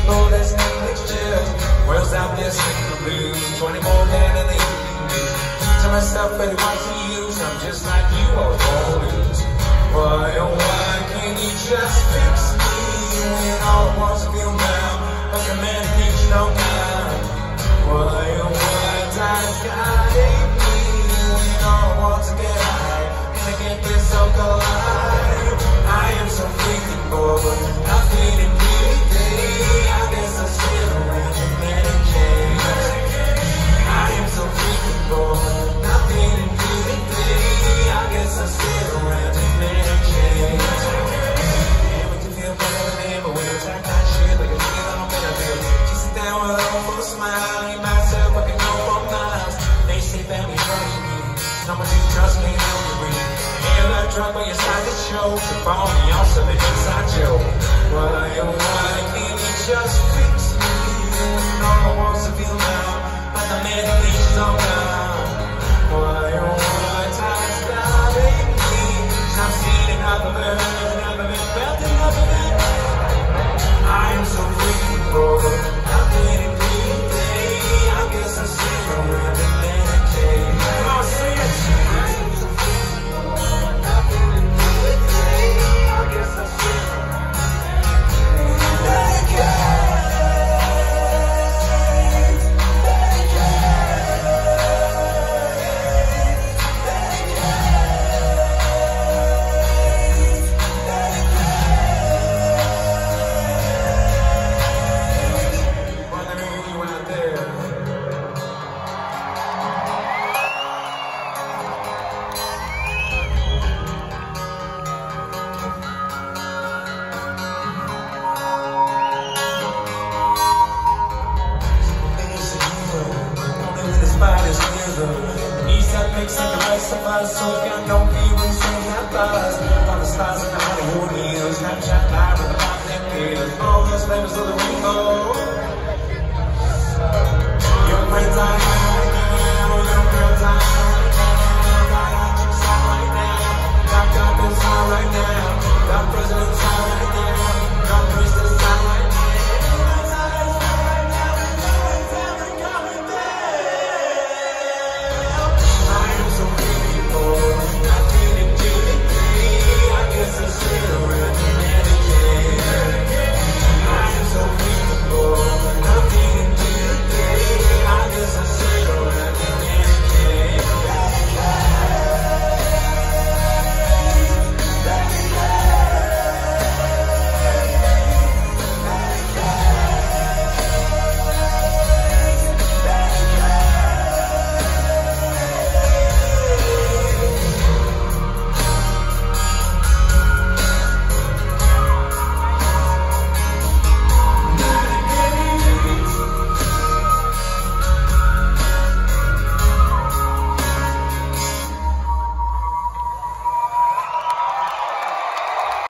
people that's next year. World's out there singing the blues, 20 more than they can do. Tell myself, baby, why to use? I'm just like you, I was born to lose. Why, oh why can't you just fix me when all I want to feel now? Like a man who needs no time. Why, oh why time's gotta hate me when all I want to get high? Can I get this so alive? I am so freaking bored, nothing in me today. I guess I'm still around in Medicaid. I am so freaking bored, nothing in me today. I guess I'm still around in Medicaid. Yeah, we can feel better than ever when it's like that shit, like a feel on Benadryl. She sit down with her for a smile, ain't myself, I can go for miles. They say family hurting me, how much you trust me, how you breathe. Yeah, that drug by your side that shows the phone, you also the inside joke. Why, oh why can't you just fix me? All I want to feel now, like the medication's all gone. Why, oh why time's stopping me? I've seen enough of it, enough of it, felt enough of it. I am so freaking bored, nothing in me today. I guess I'm still around in Medicaid. Come on, sing it. Snapchat live with the pop that feels. All those flavors of the